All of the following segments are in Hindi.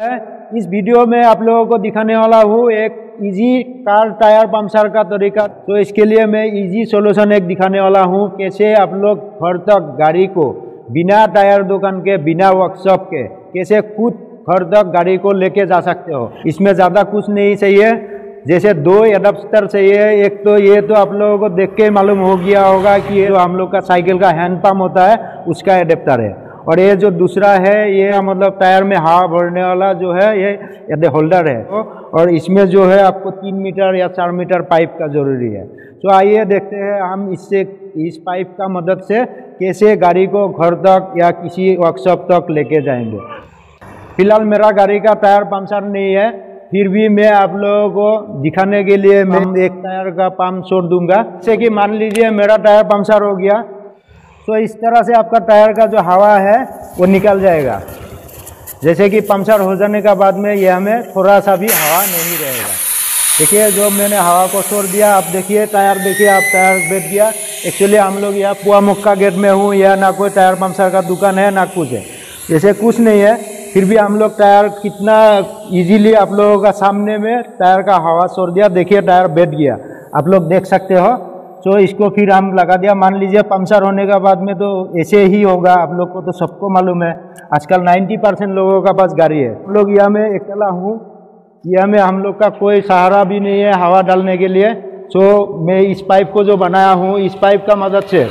इस वीडियो में आप लोगों को दिखाने वाला हूँ एक इजी कार टायर पंचर का तरीका। तो इसके लिए मैं इजी सॉल्यूशन एक दिखाने वाला हूँ, कैसे आप लोग घर तक गाड़ी को बिना टायर दुकान के, बिना वर्कशॉप के कैसे खुद घर तक गाड़ी को लेके जा सकते हो। इसमें ज़्यादा कुछ नहीं चाहिए, जैसे दो एडाप्टर चाहिए। एक तो ये तो आप लोगों को देख के मालूम हो गया होगा कि ये जो हम लोग का साइकिल का हैंड पंप होता है उसका एडाप्टर है, और ये जो दूसरा है ये मतलब टायर में हवा भरने वाला जो है ये होल्डर है। और इसमें जो है आपको 3 मीटर या 4 मीटर पाइप का जरूरी है। तो आइए देखते हैं हम इस पाइप का मदद से कैसे गाड़ी को घर तक या किसी वर्कशॉप तक लेके जाएंगे। फिलहाल मेरा गाड़ी का टायर पंचर नहीं है, फिर भी मैं आप लोगों को दिखाने के लिए मैं एक टायर का पंप छोड़ दूंगा। जैसे कि मान लीजिए मेरा टायर पंचर हो गया, तो इस तरह से आपका टायर का जो हवा है वो निकल जाएगा। जैसे कि पंचर हो जाने का बाद में ये हमें थोड़ा सा भी हवा नहीं रहेगा। देखिए जो मैंने हवा को छोड़ दिया, आप देखिए टायर, देखिए आप टायर बैठ गया। एक्चुअली हम लोग यहाँ पुआमुक्का गेट में हूँ, या ना कोई टायर पंचर का दुकान है ना कुछ है, जैसे कुछ नहीं है, फिर भी हम लोग टायर कितना इजीली आप लोगों का सामने में टायर का हवा छोड़ दिया। देखिए टायर बैठ गया, आप लोग देख सकते हो। तो इसको फिर हम लगा दिया। मान लीजिए पंचर होने के बाद में तो ऐसे ही होगा, आप लोग को तो सबको मालूम है, आजकल 90% लोगों का पास गाड़ी है। हम लोग यहाँ में अकेला हूँ, यहाँ में हम लोग का कोई सहारा भी नहीं है हवा डालने के लिए। तो मैं इस पाइप को जो बनाया हूँ, इस पाइप का मदद से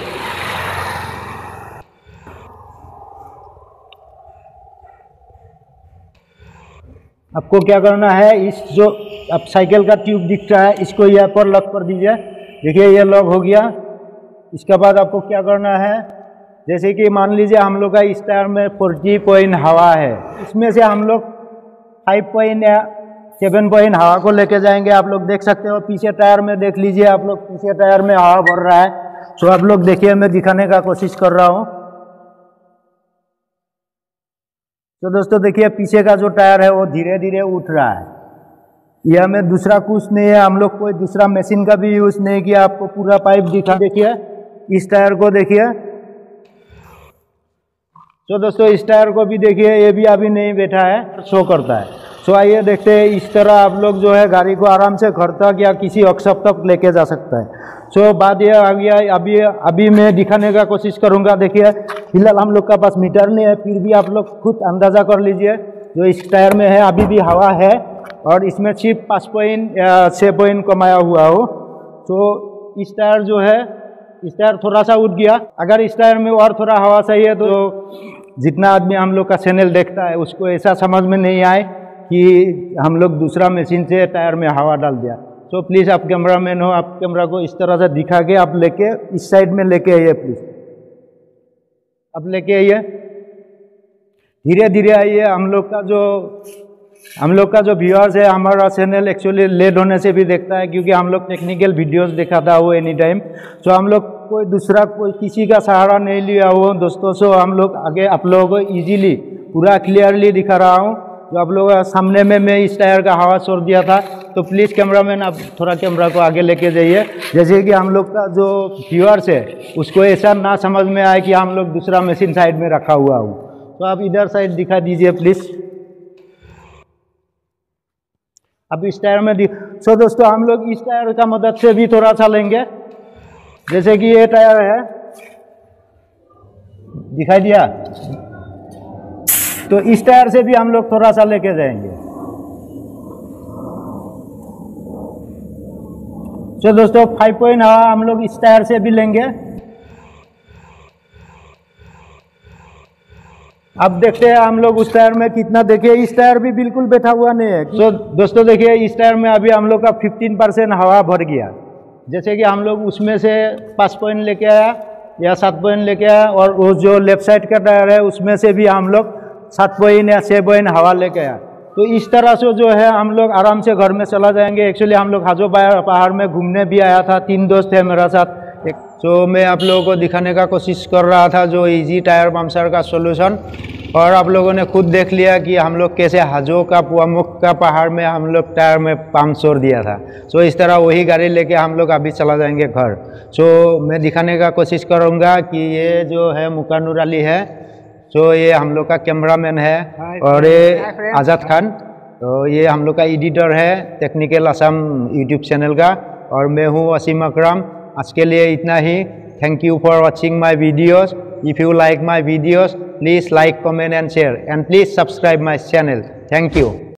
आपको क्या करना है, इस जो अब साइकिल का ट्यूब दिख रहा है इसको यहाँ पर लॉक कर दीजिए। देखिए ये लॉक हो गया। इसके बाद आपको क्या करना है, जैसे कि मान लीजिए हम लोग का इस टायर में 40 पॉइंट हवा है, इसमें से हम लोग 5 पॉइंट या 7 पॉइंट हवा को लेके जाएंगे। आप लोग देख सकते हो पीछे टायर में, देख लीजिए आप लोग, पीछे टायर में हवा भर रहा है। तो आप लोग देखिए, मैं दिखाने का कोशिश कर रहा हूँ। तो दोस्तों देखिए पीछे का जो टायर है वो धीरे धीरे उठ रहा है। यह में दूसरा कुछ नहीं है, हम लोग कोई दूसरा मशीन का भी यूज नहीं किया। आपको पूरा पाइप दिखा, देखिए इस टायर को देखिए। तो दोस्तों इस टायर को भी देखिए, ये भी अभी नहीं बैठा है, शो करता है। तो आइए देखते हैं, इस तरह आप लोग जो है गाड़ी को आराम से घर तक या किसी वर्कशॉप तक लेके जा सकता है। तो बात यह आ गया, अभी मैं दिखाने का कोशिश करूंगा। देखिए फिलहाल हम लोग का पास मीटर नहीं है, फिर भी आप लोग खुद अंदाजा कर लीजिए। जो इस टायर में है अभी भी हवा है, और इसमें सिर्फ 5 पॉइंट या 6 पॉइंट कमाया हुआ हो। तो इस टायर जो है, इस टायर थोड़ा सा उठ गया। अगर इस टायर में और थोड़ा हवा चाहिए तो जितना आदमी हम लोग का चैनल देखता है उसको ऐसा समझ में नहीं आए कि हम लोग दूसरा मशीन से टायर में हवा डाल दिया। तो प्लीज़ आप कैमरामैन हो, आप कैमरा को इस तरह से दिखा के आप लेके इस साइड में लेके आइए, प्लीज़ आप लेके आइए, धीरे धीरे आइए। हम लोग का जो व्यूअर्स है, हमारा चैनल एक्चुअली लेट होने से भी देखता है, क्योंकि हम लोग टेक्निकल वीडियोस दिखाता हो एनी टाइम। तो हम लोग कोई दूसरा कोई किसी का सहारा नहीं लिया हो दोस्तों। सो हम लोग आगे आप लोगों को इजीली पूरा क्लियरली दिखा रहा हूँ। जो आप लोग सामने में मैं इस टायर का हवा छोड़ दिया था, तो प्लीज़ कैमरामैन आप थोड़ा कैमरा को आगे लेके जाइए, जैसे कि हम लोग का जो व्यूअर्स है उसको ऐसा ना समझ में आए कि हम लोग दूसरा मशीन साइड में रखा हुआ हो। तो आप इधर साइड दिखा दीजिए प्लीज़। अब इस टायर में सो दोस्तों हम लोग इस टायर का मदद से भी थोड़ा सा लेंगे। जैसे कि ये टायर है, दिखाई दिया, तो इस टायर से भी हम लोग थोड़ा सा लेके जाएंगे। तो दोस्तों 5 पॉइंट हवा हम लोग इस टायर से भी लेंगे। अब देखते हैं हम लोग उस टायर में कितना। देखिए इस टायर भी बिल्कुल बैठा हुआ नहीं है। तो दोस्तों देखिए इस टायर में अभी हम लोग का 15% हवा भर गया। जैसे कि हम लोग उसमें से 5 पॉइंट लेके आया या 7 पॉइंट लेके आया, और वो जो लेफ्ट साइड का टायर है उसमें से भी हम लोग 7 पॉइंट या 6 पॉइंट हवा लेके आया। तो इस तरह से जो है हम लोग आराम से घर में चला जाएंगे। एक्चुअली हम लोग हाजो पहाड़ में घूमने भी आया था, 3 दोस्त है मेरा साथ। तो मैं आप लोगों को दिखाने का कोशिश कर रहा था जो इजी टायर पंचर का सॉल्यूशन, और आप लोगों ने खुद देख लिया कि हम लोग कैसे हाजो का पुआमुक्का पहाड़ में हम लोग टायर में पंप छोड़ दिया था। सो इस तरह वही गाड़ी लेके हम लोग अभी चला जाएंगे घर। सो मैं दिखाने का कोशिश करूँगा कि ये जो है मुकानुर अली है, सो ये हम लोग का कैमरामैन है और ये आज़ाद खान, तो ये हम लोग का एडिटर है टेक्निकल असम यूट्यूब चैनल का, और मैं हूँ वसीम अकरम। आज के लिए इतना ही। Thank you for watching my videos. If you like my videos, please like, comment and share, and please subscribe my channel. Thank you.